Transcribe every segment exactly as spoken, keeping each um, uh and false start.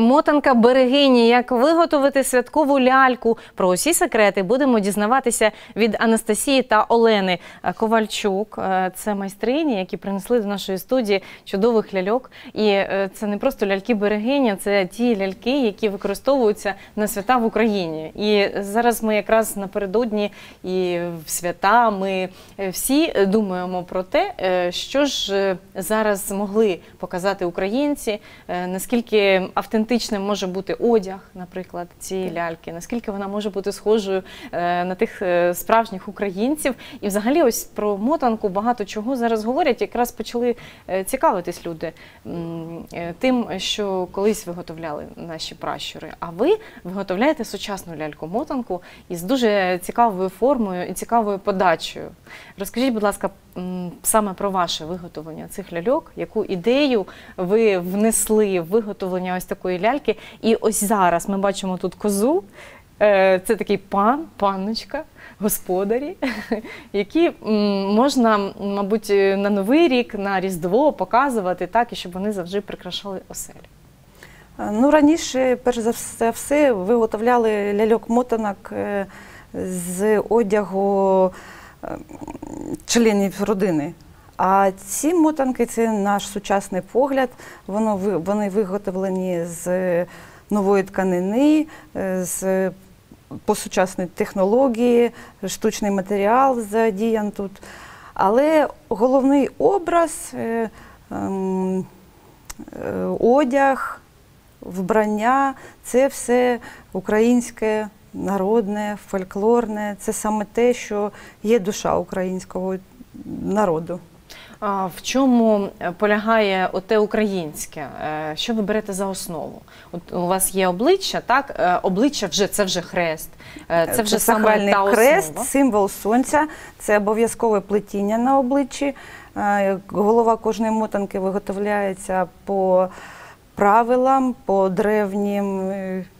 Мотанка берегині. Як виготовити святкову ляльку? Про усі секрети будемо дізнаватися від Анастасії та Олени Ковальчук. Це майстрині, які принесли до нашої студії чудових ляльок. І це не просто ляльки-берегині, це ті ляльки, які використовуються на свята в Україні. І зараз ми якраз напередодні і в свята ми всі думаємо про те, що ж зараз могли показати українці, наскільки автентичним може бути одяг, наприклад, цієї ляльки, наскільки вона може бути схожою на тих справжніх українців. І взагалі ось про мотанку багато чого зараз говорять, якраз почали цікавитись люди тим, що колись виготовляли наші пращури. А ви виготовляєте сучасну ляльку-мотанку із дуже цікавою формою і цікавою подачею. Розкажіть, будь ласка, саме про ваше виготовлення цих ляльок, яку ідею ви внесли в виготовлення ось такої ляльки. І ось зараз ми бачимо тут козу, це такий пан, панночка, господарі, які можна, мабуть, на Новий рік, на Різдво показувати так, і щоб вони завжди прикрашали оселю. Ну, раніше, перш за все, виготовляли ляльок-мотанок з одягу членів родини. А ці мотанки – це наш сучасний погляд. Воно, вони виготовлені з нової тканини, з по сучасній технології, штучний матеріал задіян тут. Але головний образ, е, е, одяг, вбрання – це все українське, народне, фольклорне. Це саме те, що є душа українського народу. А в чому полягає оте українське? Що ви берете за основу? От у вас є обличчя, так? Обличчя вже це вже хрест. Це вже саме та хрест, символ сонця, це обов'язкове плетіння на обличчі. Голова кожної мотанки виготовляється по правилам, по древнім,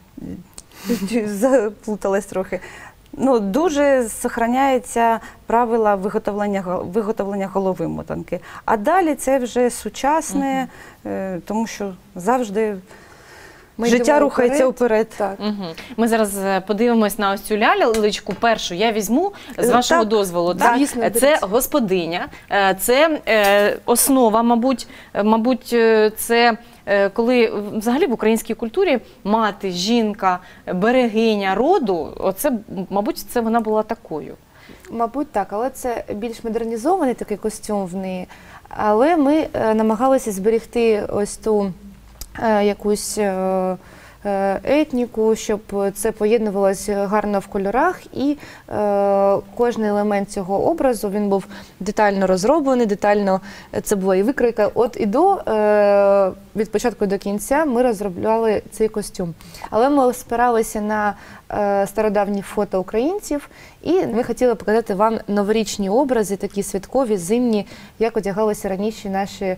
заплуталась трохи. Ну, дуже зберігається правила виготовлення, виготовлення голови мотанки. А далі це вже сучасне, угу. тому що завжди Ми життя рухається вперед. Так. Угу. Ми зараз подивимось на ось цю лялечку. Першу я візьму, з вашого так. дозволу. Так? Звісно, це господиня, це е, основа, мабуть, мабуть, це коли взагалі в українській культурі мати, жінка, берегиня роду, оце, мабуть, це вона була такою. Мабуть, так, але це більш модернізований такий костюм в неї. Але ми намагалися зберегти ось ту е, якусь е, етніку, щоб це поєднувалося гарно в кольорах, і е, кожен елемент цього образу, він був детально розроблений, детально, це була і викройка от і до, е, від початку до кінця ми розробляли цей костюм. Але ми спиралися на е, стародавні фото українців, і ми хотіли показати вам новорічні образи, такі святкові, зимні, як одягалися раніше наші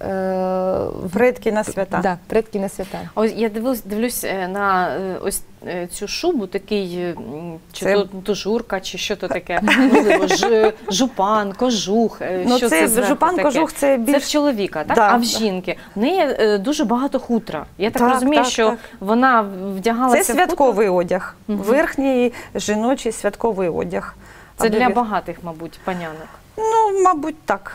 предки на свята. Да, предки на свята. Ось я дивлюсь, дивлюсь на ось цю шубу, такий, чи це... то тужурка, чи що то таке, можливо, ж, жупан, кожух, ну, що це, це жупан, таке? Кожух, це більш... Це в чоловіка, так? Да, а в жінки? В неї дуже багато хутра. Я так, так розумію, так, що так. вона вдягалася це святковий в хутро? одяг, угу. верхній жіночий святковий одяг. Це для багатих, мабуть, панянок. Ну, мабуть, так.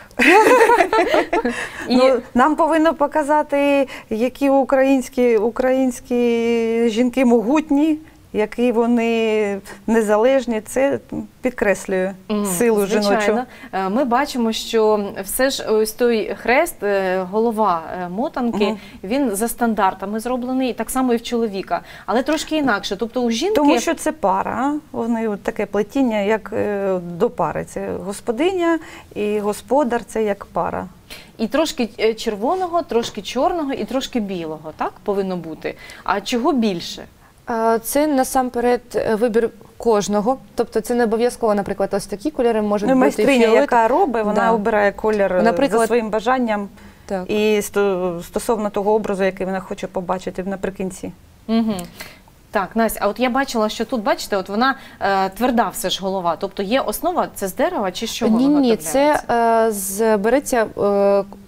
І... ну, нам повинно показати, які українські, українські жінки могутні, які вони незалежні. Це підкреслює силу Звичайно. жіночу. Ми бачимо, що все ж ось той хрест, голова мотанки, угу. він за стандартами зроблений, так само і в чоловіка, але трошки інакше. Тобто у жінки... Тому що це пара, вони от таке плетіння, як до пари. Це господиня і господар, це як пара. І трошки червоного, трошки чорного і трошки білого, так, повинно бути. А чого більше? Це насамперед вибір кожного, тобто це не обов'язково, наприклад, ось такі кольори можуть ну, бути. Майстриня, яка робить, вона да. обирає колір наприклад, за своїм бажанням так. і стосовно того образу, який вона хоче побачити наприкінці. Угу. Так, Настя, а от я бачила, що тут, бачите, от вона е, тверда все ж голова, тобто є основа, це з дерева чи з чого Ні, виготовляється? Ні, це е, з, береться е,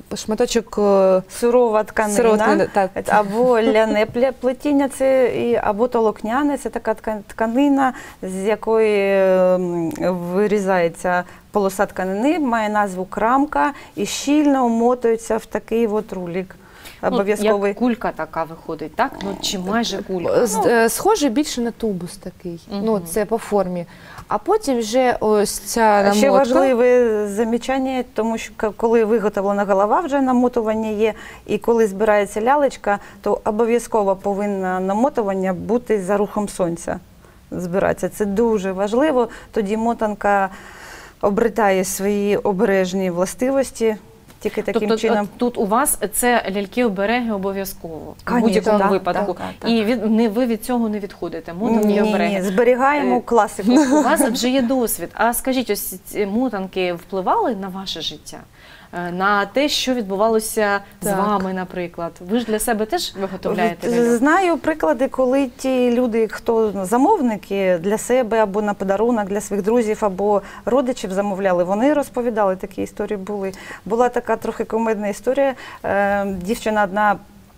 шматочок е, Сурова тканина, Сурова тканина, так. або ляне пле- плетіння, це, і, або толокняне, це така тка- тканина, з якої ем, вирізається полоса тканини, має назву крамка і щільно умотується в такий от рулік. Обов'язковий. Ну, як кулька така виходить, так? Ну, чи майже кулька? З- е, схожий більше на тубус такий, Мгм. ну це по формі. А потім вже ось ця А намотка. ще важливе замічання, тому що к- коли виготовлена голова, вже намотування є, і коли збирається лялечка, то обов'язково повинно намотування бути за рухом сонця збиратися. Це дуже важливо, тоді мотанка обретає свої обережні властивості. Тільки таким Тобто чином. е, тут у вас це ляльки-обереги обов'язково в Конечно, будь-якому так, випадку. так, так. І від, не, ви від цього не відходите. Ні, Мотанки ні, обереги. ні, зберігаємо Е, класику. У вас вже є досвід. А скажіть, ось ці мотанки впливали на ваше життя? Е, На те, що відбувалося з Так. вами, наприклад? Ви ж для себе теж виготовляєте От, ляльок? Знаю приклади, коли ті люди, хто замовники для себе або на подарунок для своїх друзів або родичів замовляли, вони розповідали, такі історії були. Була така трохи комедна історія. Е, Дівчина одна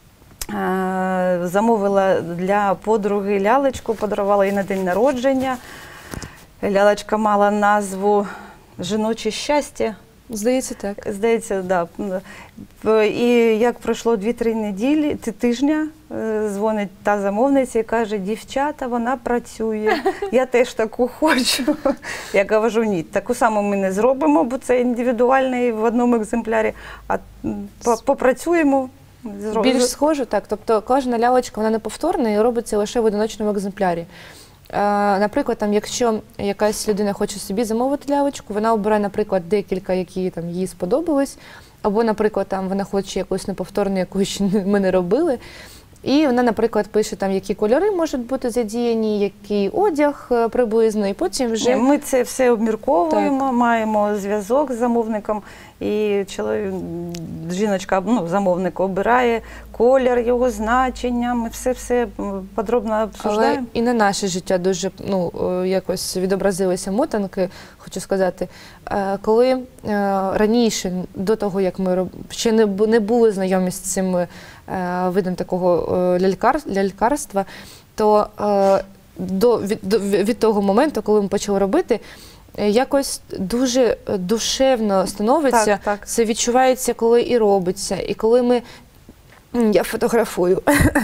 е, замовила для подруги лялечку, подарувала їй на день народження. Лялечка мала назву «Жіноче щастя». Здається, так. Здається, да. І як пройшло дві-три неділі, ти- тижня, е, дзвонить та замовниця і каже: дівчата, вона працює, я теж таку хочу. Я кажу, ні, таку саму ми не зробимо, бо це індивідуальний в одному екземплярі, а м, по- попрацюємо. зро- Більш схоже, так. Тобто кожна лялечка вона неповторна і робиться лише в одиночному екземплярі. Е, Наприклад, там, якщо якась людина хоче собі замовити лялечку, вона обирає, наприклад, декілька, які там їй сподобались, або, наприклад, там вона хоче якусь неповторну, яку ще не- ми не робили. І вона, наприклад, пише, там, які кольори можуть бути задіяні, який одяг е, приблизно, і потім вже Ми це все обмірковуємо, маємо зв'язок з замовником, і чоловік, жіночка, ну, замовник обирає колір, його значення, ми все-все подробно Але обсуждаємо. і на наше життя дуже ну, е, якось відобразилися мотанки, хочу сказати. Е, Коли е, раніше, до того, як ми роб- ще не, бу- не були знайомі з цим е, видом такого е, лялькар, лялькарства, то е, до, від, до, від того моменту, коли ми почали робити, е, якось дуже душевно становиться. Так, так. Це відчувається, коли і робиться, і коли ми... М, Я фотографую.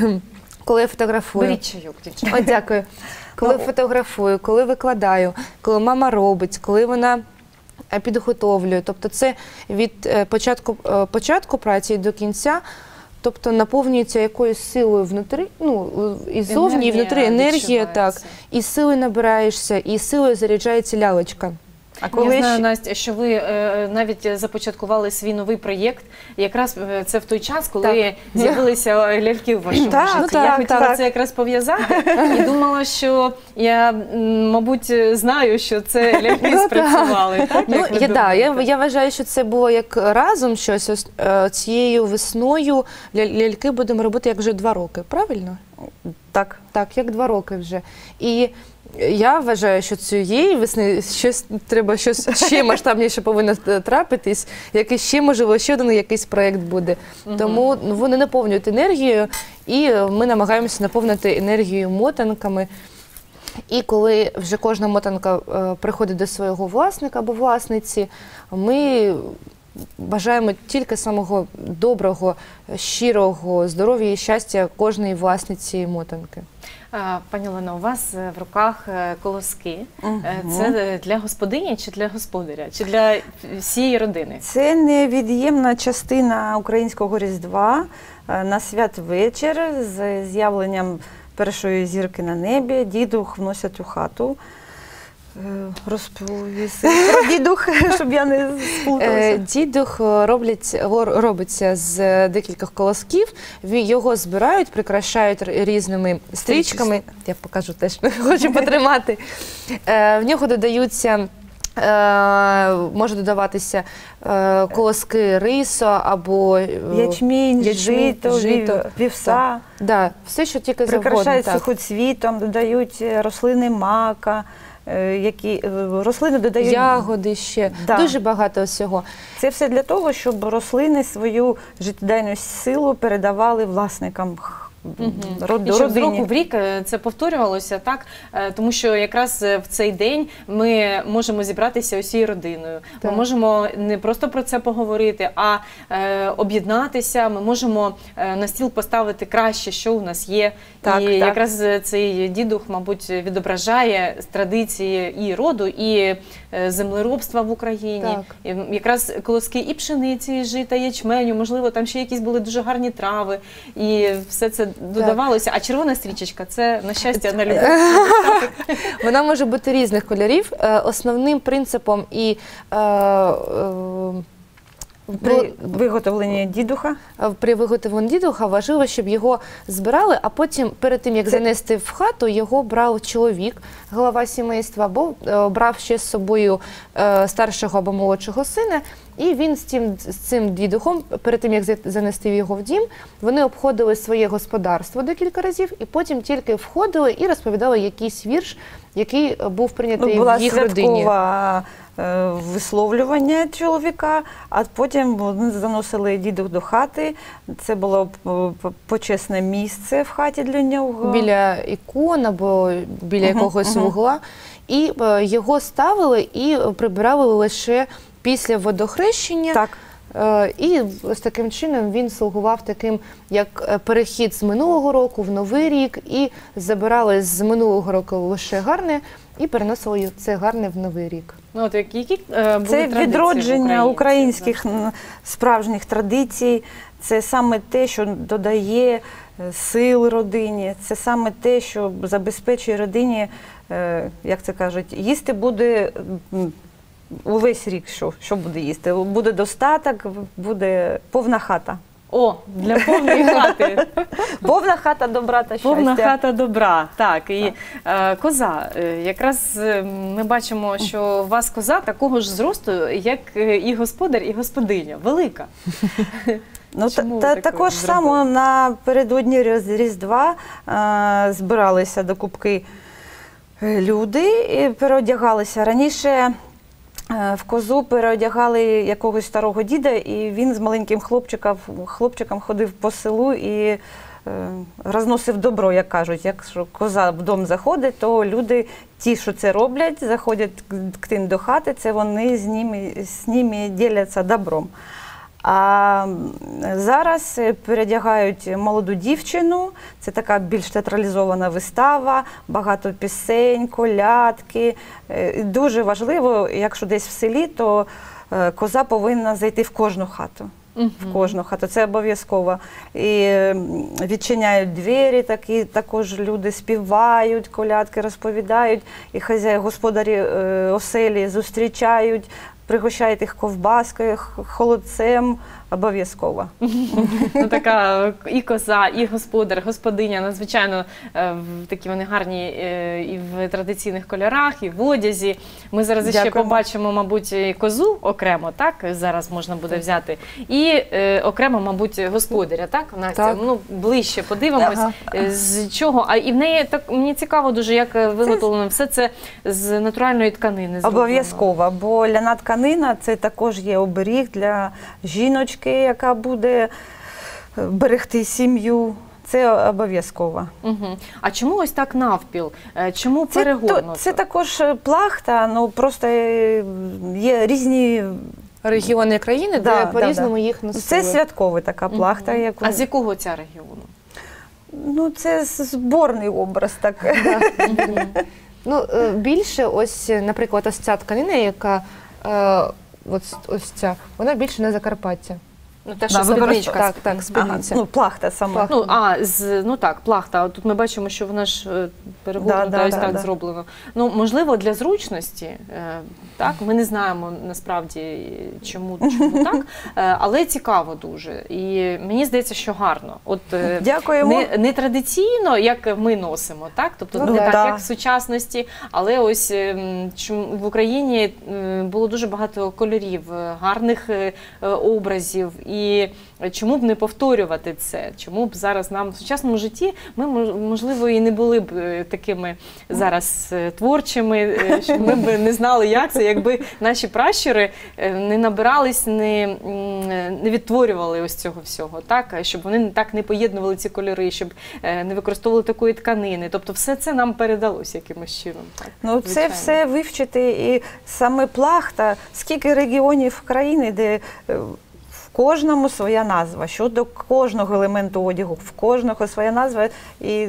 Коли я фотографую. Беріть чайок, дівчата. О, дякую. Коли Ну, фотографую, коли викладаю, коли мама робить, коли вона е, підготовлює. Тобто це від е, початку, е, початку праці до кінця, тобто наповнюється якоюсь силою внутрі, ну, і зовні, і внутрі енергія, так. відчувається. І силою набираєшся, і силою заряджається лялечка. А Я коли знаю, ще- Настя, що ви е, навіть започаткували свій новий проєкт. Якраз е, це в той час, коли Так. з'явилися ляльки в вашому Так, житті. ну я так, хотіла так. це якраз пов'язати і думала, що я, м, мабуть, знаю, що це ляльки спрацювали. Так, Ну, як ви я, да, я, думаєте? я вважаю, що це було як разом щось. Ось, е, цією весною ля- ляльки будемо робити як вже два роки, правильно? Так. Так, як два роки вже. І я вважаю, що цієї весни щось треба щось ще масштабніше повинно трапитись, якийсь ще, можливо, ще один якийсь проєкт буде. Тому ну, вони наповнюють енергією, і ми намагаємося наповнити енергією мотанками. І коли вже кожна мотанка е, приходить до свого власника або власниці, ми бажаємо тільки самого доброго, щирого здоров'я і щастя кожної власниці мотанки. А, Пані Олено, у вас е, в руках е, колоски. Е, Мгм. Це е, для господині чи для господаря? Чи для всієї родини? Це невід'ємна частина українського Різдва е, на святвечір з з'явленням першої зірки на небі. Дідух вносять у хату. Е, Розповіси про дідух, щоб я не Е, сплуталася. Дідух роблять, лор- робиться з декількох колосків, Ві- його збирають, прикрашають р- різними стрічками. Я покажу теж, хочу потримати. Е, В нього додаються Е, може додаватися е, колоски рису або е, Ячмінь, ячмінь, жито, жито. вів- вівса. Да, все, що тільки завгодно. Прикрашають Так. сухоцвітом, додають рослини мака, е, які е, рослини додають. Ягоди ще, Да. дуже багато всього. Це все для того, щоб рослини свою життєдайну силу передавали власникам х- род- І щоб з року родині. в рік е, це повторювалося, так? Е, Тому що якраз е, в цей день ми можемо зібратися усією родиною. Так. Ми можемо не просто про це поговорити, а е, об'єднатися. Ми можемо е, на стіл поставити краще, що у нас є. Так, і так. якраз е, цей дідух, мабуть, відображає традиції і роду, і е, землеробства в Україні. Так. І м, якраз колоски і пшениці, і жита, і ячменю, можливо, там ще якісь були дуже гарні трави. І все це додавалося. А червона стрічечка – це на щастя, на любов. Вона може бути різних кольорів. Е, Основним принципом і е, е, При виготовленні дідуха Е, При виготовленні дідуха важливо, щоб його збирали, а потім перед тим, як Це- занести в хату, його брав чоловік, голова сімейства, або е, брав ще з собою е, старшого або молодшого сина, і він з цим, з цим дідухом, перед тим, як за- занести його в дім, вони обходили своє господарство декілька разів, і потім тільки входили і розповідали якийсь вірш, який був ну, прийнятий була в їх родині. святкова е, висловлювання чоловіка, а потім вони заносили дідух до хати. Це було е, п- почесне місце в хаті для нього. Біля ікон або біля Мгм, якогось мгм. вугла, і е, його ставили і прибирали лише після водохрещення. Так. Е, І з таким чином він слугував таким, як е, перехід з минулого року в новий рік, і забирали з минулого року лише гарне і переносили це гарне в новий рік. Ну, от які, які е, були Це традиції в відродження Україні? українських м, справжніх традицій. Це саме те, що додає е, сил родині. Це саме те, що забезпечує родині, е, як це кажуть, їсти буде м, увесь рік. Що, що буде їсти? Буде достаток, буде повна хата. О, для повної хати. Повна хата добра та щастя. Повна хата добра. Так, і е, коза. Е, Якраз е, ми бачимо, що у вас коза такого ж зросту, як е, і господар, і господиня. Велика. Ну, та, Чому та, ви також таке само зробили? напередодні Різ- Різдва е, збиралися до кубки е, люди і переодягалися. Раніше е, в козу переодягали якогось старого діда, і він з маленьким хлопчиком, хлопчиком ходив по селу і е, розносив добро, як кажуть. Якщо коза в дом заходить, то люди, ті, що це роблять, заходять к тим до хати, це вони з ними, з ними діляться добром. А зараз передягають молоду дівчину, це така більш театралізована вистава, багато пісень, колядки. Е, Дуже важливо, якщо десь в селі, то е, коза повинна зайти в кожну хату. В кожну хату, це обов'язково. І м, відчиняють двері, такі, також люди співають, колядки розповідають, і хазяї, господарі е, оселі зустрічають, пригощають їх ковбаскою, х- холодцем, обов'язково. Ну, така і коза, і господар, господиня, надзвичайно е, в- такі вони гарні е, і в традиційних кольорах, і в одязі. Ми зараз ще Дякуємо. побачимо, мабуть, і козу окремо, так? Зараз можна буде взяти. І е, окремо, мабуть, господаря, так, Настя? Так. Ну, ближче подивимось, Ага. е, з чого. А і в неї так мені цікаво дуже, як е, виготовлено все це з натуральної тканини. зроблено. Обов'язково, бо ляна тканина – це також є оберіг для жіночки, яка буде е, берегти сім'ю. Це обов'язково. Угу. А чому ось так навпіл? Е, Чому Це, перегорнуто? то- це також е, плахта, ну просто е, є різні. Регіони країни, Да, де да, по-різному да. їх носили. Це святкова така плахта. Мгм. Яку... А з якого ця регіону? Ну, це зборний образ так. Ну, е, більше ось, наприклад, ось ця тканина, яка е, ось, ось ця, вона більше на Закарпаття. Ну, те, Да, що використовують. спідничка. Так, так, Ага, спідниця. ну, плахта сама. Плахта. Ну, а, з, ну так, плахта. А тут ми бачимо, що вона ж е, перегорнута, Да, да, ось да, так да. зроблено. Ну, можливо, для зручності, е, так, ми не знаємо насправді, чому, чому так, е, але цікаво дуже. І мені здається, що гарно. От, е, Дякуємо. не, не традиційно, як ми носимо, так? Тобто Ну, не да. так, як в сучасності, але ось е, м, чому в Україні е, було дуже багато кольорів, е, гарних е, е, образів. І чому б не повторювати це? Чому б зараз нам в сучасному житті ми, мож- можливо, і не були б е, такими зараз е, творчими, е, що ми б не знали, як це, якби наші пращури е, не набирались, не, м, не відтворювали ось цього всього, так? Щоб вони так не поєднували ці кольори, щоб е, не використовували такої тканини. Тобто все це нам передалося якимось чином. Так, Ну, це звичайно. все вивчити, і саме плахта, скільки регіонів країни, де е, в кожному своя назва, щодо кожного елементу одягу, в кожного своя назва, і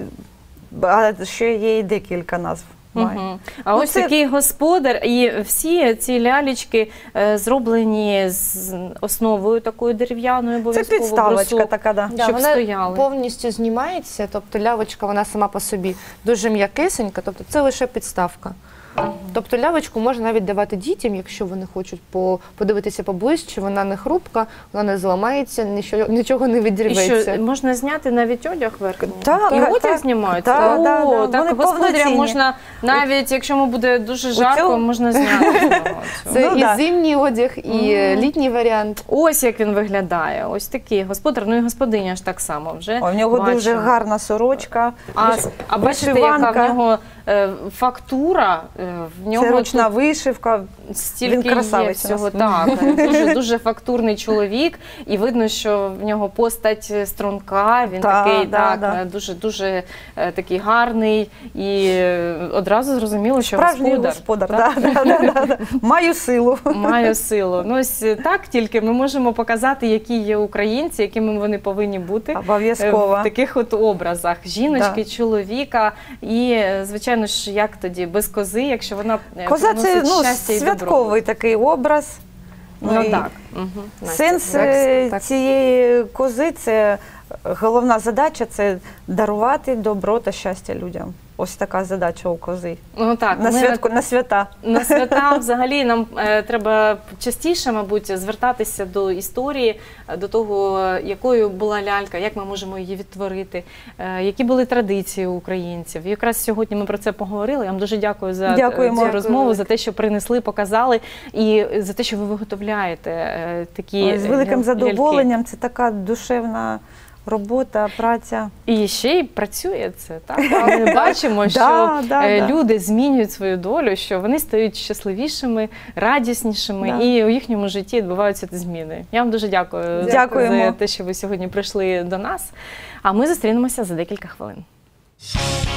а ще є і декілька назв. має. Мгм. А Ну, ось це- такий господар, і всі ці лялечки е, зроблені з основою такою дерев'яною, Це обов'язково підставочка брусок. така, да. Да, щоб вона стояли. повністю знімається, тобто лявочка вона сама по собі дуже м'якесенька, тобто це лише підставка. Тобто лявочку можна навіть давати дітям, якщо вони хочуть по, подивитися поближче, вона не хрупка, вона не зламається, нічого, нічого не І відірветься. що, можна зняти навіть одяг верхній? Так, І так, одяг так. знімається? Так, О, так, так. так Вони господаря повноцінні. можна, навіть якщо йому буде дуже жарко, цьому- можна зняти цього. Це Ну, і да. зимній одяг, і Мгм. літній варіант. Ось як він виглядає. Ось такий господар, ну і господиня ж так само вже. О, в нього дуже бачимо. гарна сорочка. А, а бачите, яка в вишиванка. нього е, фактура, е, в нього Це ручна тут вишивка. стільки Він є красавець у всього. нас. Так, дуже, дуже фактурний чоловік, і видно, що в нього постать струнка, він Та, такий, да, так, да. дуже, дуже е, такий гарний, і е, одразу зрозуміло, що Справжній господар. господар. так? Да, да, да, да, да. Маю силу. Маю силу. Ну ось так тільки ми можемо показати, які є українці, якими вони повинні бути. е, Обов'язково. В таких от образах жіночки, Да. чоловіка, і е, звичайно ж, як тоді без кози, якщо вона е, Коза це приносить ну, щастя і добробут. святковий такий образ. Ну і так. Угу. Сенс так, е, так. цієї кози це головна задача це дарувати добро та щастя людям. Ось така задача у кози. Ну так, На, ми святку, на свята. на свята взагалі нам е, треба частіше, мабуть, звертатися до історії, е, до того, якою була лялька, як ми можемо її відтворити, е, які були традиції у українців. І якраз сьогодні ми про це поговорили. Я вам дуже дякую за Дякуємо. цю розмову, за те, що принесли, показали, і за те, що ви виготовляєте е, такі Ой, з великим ляльки. задоволенням. Це така душевна робота, праця. І ще й працює це, так? Ми бачимо, що Да, да, е, да. люди змінюють свою долю, що вони стають щасливішими, радіснішими, Да. і у їхньому житті відбуваються зміни. Я вам дуже дякую Дякуємо. за те, що ви сьогодні прийшли до нас. А ми зустрінемося за декілька хвилин.